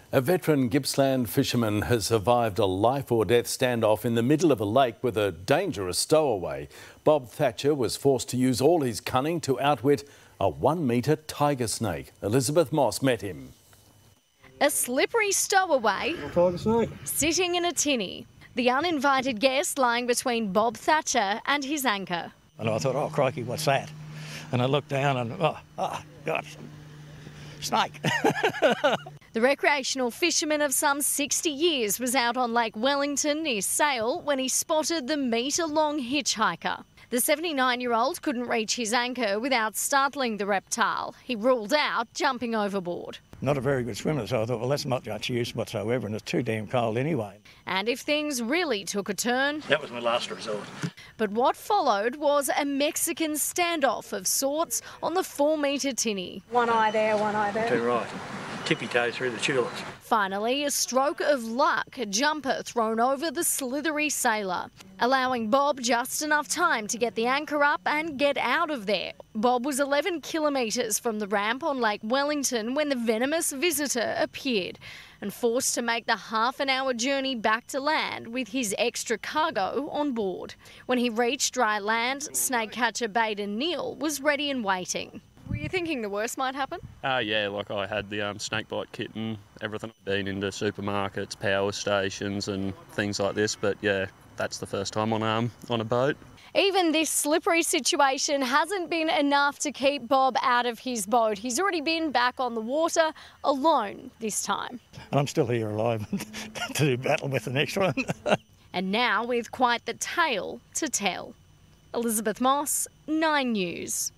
A veteran Gippsland fisherman has survived a life or death standoff in the middle of a lake with a dangerous stowaway. Bob Thatcher was forced to use all his cunning to outwit a 1-metre tiger snake. Elizabeth Moss met him. A slippery stowaway Tiger snake sitting in a tinny. The uninvited guest lying between Bob Thatcher and his anchor. And I thought, oh crikey, what's that? And I looked down and God, snake. The recreational fisherman of some 60 years was out on Lake Wellington near Sale when he spotted the metre-long hitchhiker. The 79-year-old couldn't reach his anchor without startling the reptile. He ruled out jumping overboard. Not a very good swimmer, so I thought, well, that's not much use whatsoever, and it's too damn cold anyway. And if things really took a turn... That was my last resort. But what followed was a Mexican standoff of sorts on the 4-metre tinny. One eye there, one eye there. Too right. Tippy-toe through the tulips. Finally, a stroke of luck, a jumper thrown over the slithery sailor, allowing Bob just enough time to get the anchor up and get out of there. Bob was 11 kilometres from the ramp on Lake Wellington when the venomous visitor appeared and forced to make the half-an-hour journey back to land with his extra cargo on board. When he reached dry land, snake catcher Baden Neal was ready and waiting. Were you thinking the worst might happen? Yeah, like I had the snake bite kit and everything. Been into supermarkets, power stations and things like this, but yeah, that's the first time on a boat. Even this slippery situation hasn't been enough to keep Bob out of his boat. He's already been back on the water alone this time. And I'm still here alive to battle with the next one. And now with quite the tale to tell. Elizabeth Moss, 9 News.